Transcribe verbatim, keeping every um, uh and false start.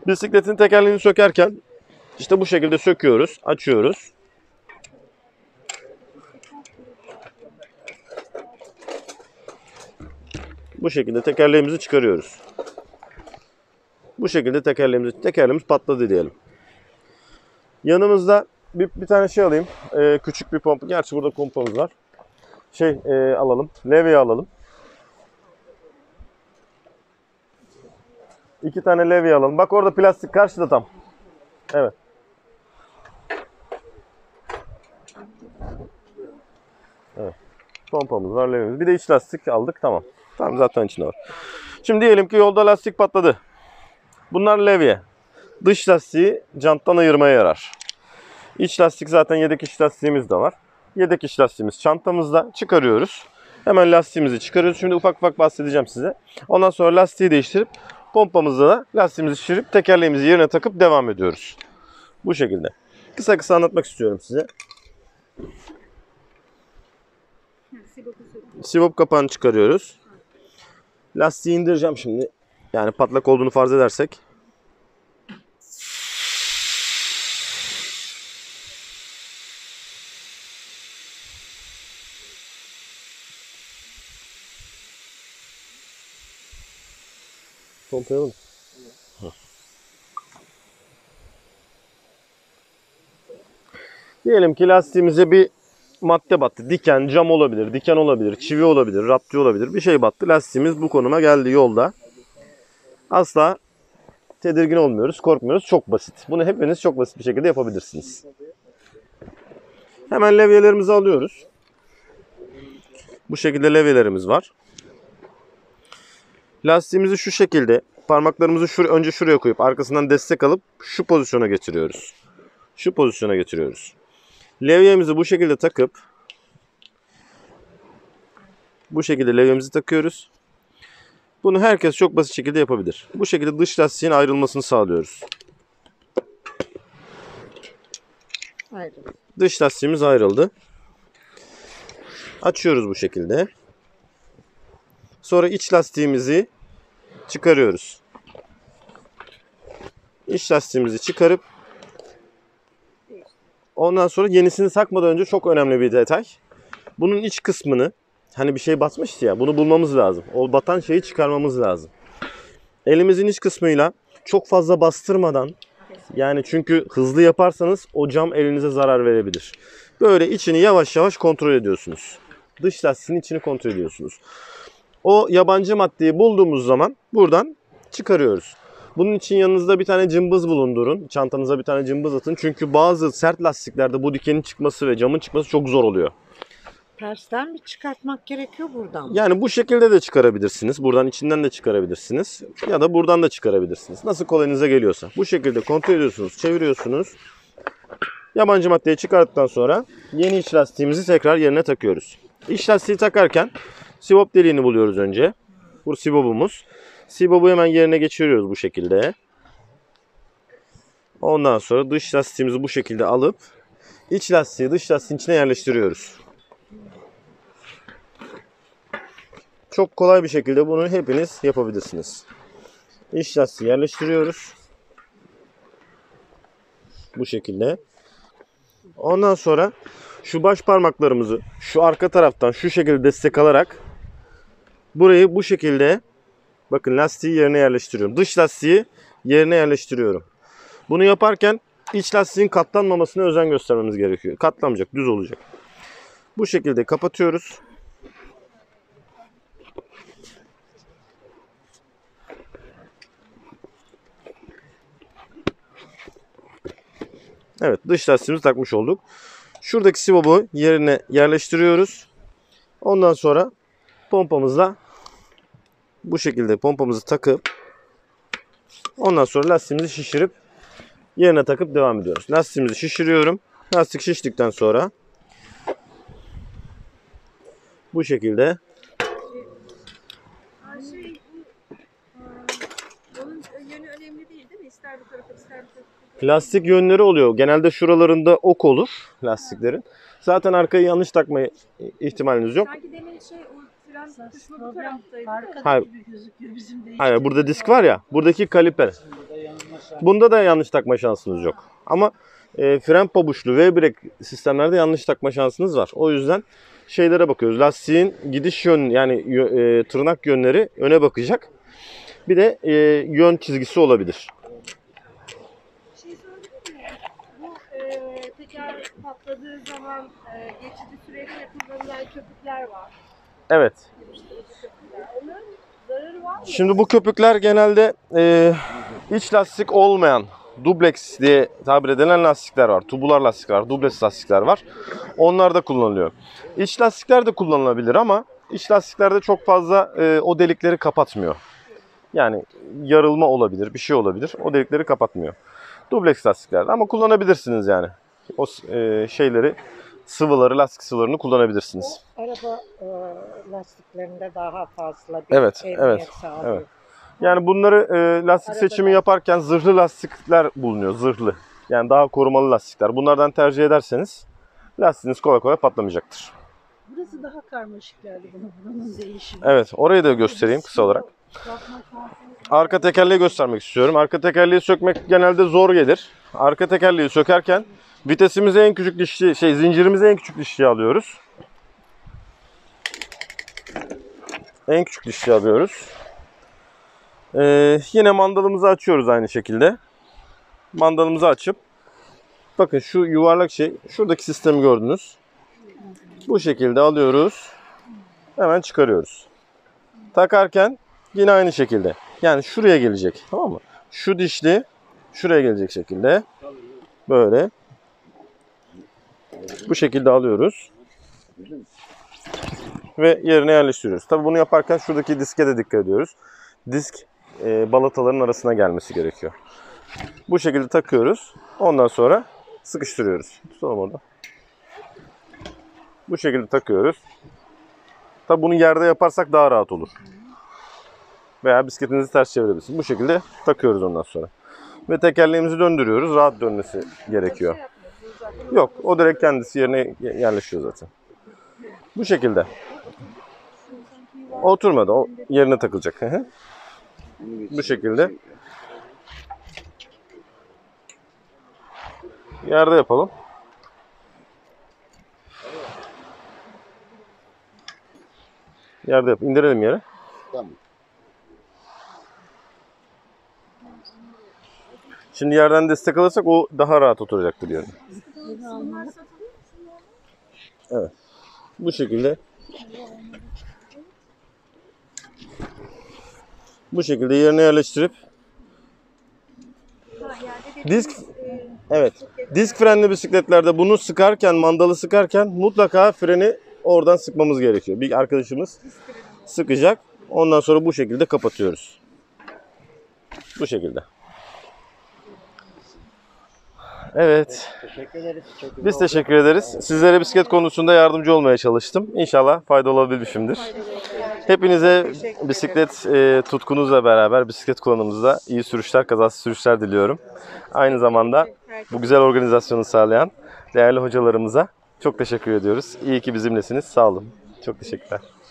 Bisikletin tekerleğini sökerken işte bu şekilde söküyoruz, açıyoruz. Bu şekilde tekerleğimizi çıkarıyoruz. Bu şekilde tekerleğimizi, tekerleğimiz patladı diyelim. Yanımızda bir, bir tane şey alayım. Ee, küçük bir pompa. Gerçi burada pompamız var. Şey e, alalım. Levye alalım. İki tane levye alalım. Bak orada plastik karşıda tam. Evet. Evet. Pompamız var, levyemiz. Bir de iç lastik aldık. Tamam. Tamam, zaten içinde var. Şimdi diyelim ki yolda lastik patladı. Bunlar levye. Dış lastiği janttan ayırmaya yarar. İç lastik zaten yedek iç lastiğimiz de var. Yedek iç lastiğimiz çantamızda, çıkarıyoruz. Hemen lastiğimizi çıkarıyoruz. Şimdi ufak ufak bahsedeceğim size. Ondan sonra lastiği değiştirip pompamızda da lastiğimizi şişirip tekerleğimizi yerine takıp devam ediyoruz. Bu şekilde. Kısa kısa anlatmak istiyorum size. Sivop kapağını çıkarıyoruz. Lastiği indireceğim şimdi. Yani patlak olduğunu farz edersek. Pompayalım. Diyelim ki lastiğimize bir madde battı. Diken, cam olabilir, diken olabilir, çivi olabilir, rapti olabilir. Bir şey battı. Lastiğimiz bu konuma geldi yolda. Asla tedirgin olmuyoruz, korkmuyoruz. Çok basit. Bunu hepiniz çok basit bir şekilde yapabilirsiniz. Hemen levyelerimizi alıyoruz. Bu şekilde levyelerimiz var. Lastiğimizi şu şekilde parmaklarımızı şur önce şuraya koyup arkasından destek alıp şu pozisyona getiriyoruz. Şu pozisyona getiriyoruz. Levyemizi bu şekilde takıp bu şekilde levyemizi takıyoruz. Bunu herkes çok basit şekilde yapabilir. Bu şekilde dış lastiğin ayrılmasını sağlıyoruz. Ayrıldı. Dış lastiğimiz ayrıldı. Açıyoruz bu şekilde. Sonra iç lastiğimizi çıkarıyoruz. İç lastiğimizi çıkarıp ondan sonra yenisini takmadan önce çok önemli bir detay. Bunun iç kısmını, hani bir şey batmıştı ya, bunu bulmamız lazım. O batan şeyi çıkarmamız lazım. Elimizin iç kısmıyla çok fazla bastırmadan, yani çünkü hızlı yaparsanız o cam elinize zarar verebilir. Böyle içini yavaş yavaş kontrol ediyorsunuz. Dış lastiğin içini kontrol ediyorsunuz. O yabancı maddeyi bulduğumuz zaman buradan çıkarıyoruz. Bunun için yanınızda bir tane cımbız bulundurun. Çantanıza bir tane cımbız atın. Çünkü bazı sert lastiklerde bu dikenin çıkması ve camın çıkması çok zor oluyor. Tersten mi çıkartmak gerekiyor buradan mı? Yani bu şekilde de çıkarabilirsiniz. Buradan içinden de çıkarabilirsiniz. Ya da buradan da çıkarabilirsiniz. Nasıl kolayınıza geliyorsa. Bu şekilde kontrol ediyorsunuz, çeviriyorsunuz. Yabancı maddeyi çıkarttıktan sonra yeni iç lastiğimizi tekrar yerine takıyoruz. İç lastiği takarken sivop deliğini buluyoruz önce. Bu sivopumuz. Sibobu hemen yerine geçiriyoruz bu şekilde. Ondan sonra dış lastiğimizi bu şekilde alıp iç lastiği dış lastiğin içine yerleştiriyoruz. Çok kolay bir şekilde bunu hepiniz yapabilirsiniz. İç lastiği yerleştiriyoruz. Bu şekilde. Ondan sonra şu baş parmaklarımızı şu arka taraftan şu şekilde destek alarak burayı bu şekilde, bakın, lastiği yerine yerleştiriyorum. Dış lastiği yerine yerleştiriyorum. Bunu yaparken iç lastiğin katlanmamasına özen göstermemiz gerekiyor. Katlanmayacak, düz olacak. Bu şekilde kapatıyoruz. Evet, dış lastiğimizi takmış olduk. Şuradaki sibobu yerine yerleştiriyoruz. Ondan sonra pompamızla bu şekilde pompamızı takıp ondan sonra lastiğimizi şişirip yerine takıp devam ediyoruz. Lastiğimizi şişiriyorum. Lastik şiştikten sonra bu şekilde Şey, onun yönü önemli değil değil mi? İster bu tarafa ister bu tarafa. lastik yönleri oluyor. Genelde şuralarında ok olur lastiklerin. Zaten arkayı yanlış takma ihtimaliniz yok. Sanki demin şey o fren kısmı bu taraftaydı. Arkada Hayır. gibi gözüküyor bizim de. Hayır, burada disk var ya. Buradaki kaliper. Bunda da yanlış takma şansınız yok. Ama e, fren pabuçlu V-brake sistemlerde yanlış takma şansınız var. O yüzden şeylere bakıyoruz. Lastiğin gidiş yön yani e, tırnak yönleri öne bakacak. Bir de e, yön çizgisi olabilir. Şey sorabilir miyim? Bu e, teker patladığı zaman e, geçici sürede kullanılan köpükler var. Evet. Yapıştırıcı köpükler. Onların zararı var mı? Şimdi bu köpükler genelde e, iç lastik olmayan dubleks diye tabir edilen lastikler var. Tubular lastikler var, dubleks lastikler var. Onlar da kullanılıyor. İç lastikler de kullanılabilir ama iç lastiklerde çok fazla e, o delikleri kapatmıyor. Yani yarılma olabilir, bir şey olabilir. O delikleri kapatmıyor. Dubleks lastiklerde ama kullanabilirsiniz yani. O e, şeyleri, sıvıları, lastik sıvılarını kullanabilirsiniz. Araba e, lastiklerinde daha fazla bir Evet, emniyet evet, sağlıyor. evet. Yani bunları e, lastik Arabada. seçimi yaparken zırhlı lastikler bulunuyor. Zırhlı. Yani daha korumalı lastikler. Bunlardan tercih ederseniz lastiğiniz kolay kolay patlamayacaktır. Burası daha karmaşık geldi bana buranın değişimi. Evet, orayı da göstereyim kısa olarak. Arka tekerleği göstermek istiyorum. Arka tekerleği sökmek genelde zor gelir. Arka tekerleği sökerken vitesimizi en küçük dişli, şey zincirimizi en küçük dişliye alıyoruz. En küçük dişliye alıyoruz. Ee, yine mandalımızı açıyoruz aynı şekilde. Mandalımızı açıp bakın şu yuvarlak şey, şuradaki sistemi gördünüz. Bu şekilde alıyoruz. Hemen çıkarıyoruz. Takarken yine aynı şekilde. Yani şuraya gelecek. Tamam mı? Şu dişli şuraya gelecek şekilde. Böyle. Bu şekilde alıyoruz. Ve yerine yerleştiriyoruz. Tabii bunu yaparken şuradaki diske de dikkat ediyoruz. Disk e, balataların arasına gelmesi gerekiyor. Bu şekilde takıyoruz. Ondan sonra sıkıştırıyoruz. Tutalım orada. Bu şekilde takıyoruz. Tabii bunu yerde yaparsak daha rahat olur. Veya bisikletinizi ters çevirebilirsiniz. Bu şekilde takıyoruz ondan sonra. Ve tekerleğimizi döndürüyoruz. Rahat dönmesi gerekiyor. Yok, o direkt kendisi yerine yerleşiyor zaten. Bu şekilde. Oturmadı, o yerine takılacak. Bu şekilde. Yerde yapalım. Yerde yap. İndirelim yere. Tamam. Şimdi yerden destek alırsak o daha rahat oturacaktır yerine. Evet. Bu şekilde. Bu şekilde yerine yerleştirip disk evet. Disk frenli bisikletlerde bunu sıkarken, mandalı sıkarken mutlaka freni oradan sıkmamız gerekiyor. Bir arkadaşımız sıkacak. Ondan sonra bu şekilde kapatıyoruz. Bu şekilde. Evet. Teşekkür ederiz. Çok güzel Biz oldu. teşekkür ederiz. Sizlere bisiklet konusunda yardımcı olmaya çalıştım. İnşallah fayda olabilmişimdir. Hepinize bisiklet e, tutkunuzla beraber bisiklet kullanımınızda iyi sürüşler, kazasız sürüşler diliyorum. Aynı zamanda bu güzel organizasyonu sağlayan değerli hocalarımıza çok teşekkür ediyoruz. İyi ki bizimlesiniz. Sağ olun. Çok teşekkürler.